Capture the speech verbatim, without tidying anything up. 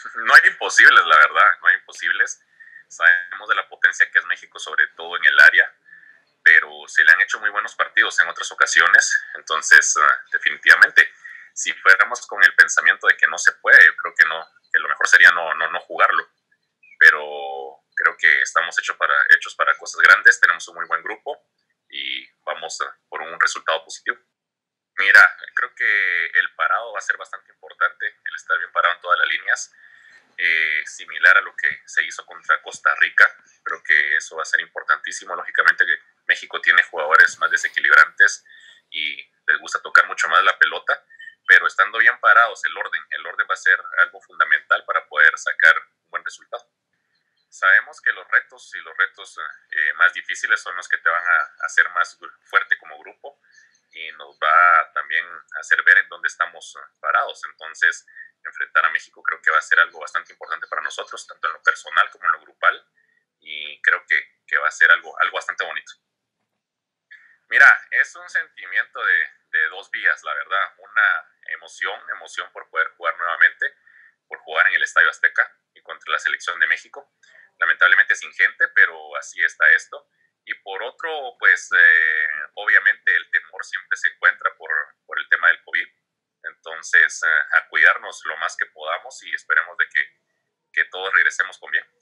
No hay imposibles, la verdad, no hay imposibles. Sabemos de la potencia que es México, sobre todo en el área, pero se le han hecho muy buenos partidos en otras ocasiones, entonces uh, definitivamente, si fuéramos con el pensamiento de que no se puede, yo creo que no, que lo mejor sería no, no, no jugarlo, pero creo que estamos hechos para, hechos para cosas grandes, tenemos un muy buen grupo y vamos uh, por un resultado positivo. Mira, creo que el parado va a ser bastante importante, el estar bien parado en todas las líneas, eh, similar a lo que se hizo contra Costa Rica. Creo que eso va a ser importantísimo. Lógicamente que México tiene jugadores más desequilibrantes y les gusta tocar mucho más la pelota, pero estando bien parados, el orden, el orden va a ser algo fundamental para poder sacar un buen resultado. Sabemos que los retos y los retos eh, más difíciles son los que te van a hacer más fuerte como grupo y nos va también a hacer ver en dónde estamos parados. Entonces, enfrentar a México creo que va a ser algo bastante importante para nosotros, tanto en lo personal como en lo grupal, y creo que, que va a ser algo, algo bastante bonito. Mira, es un sentimiento de, de dos vías, la verdad. Una emoción, emoción por poder jugar nuevamente, por jugar en el Estadio Azteca y contra la selección de México. Lamentablemente sin gente, pero así está esto. Y por otro, pues eh, obviamente el temor siempre se encuentra por, por el tema del COVID. Entonces, eh, a cuidarnos lo más que podamos y esperemos de que, que todos regresemos con bien.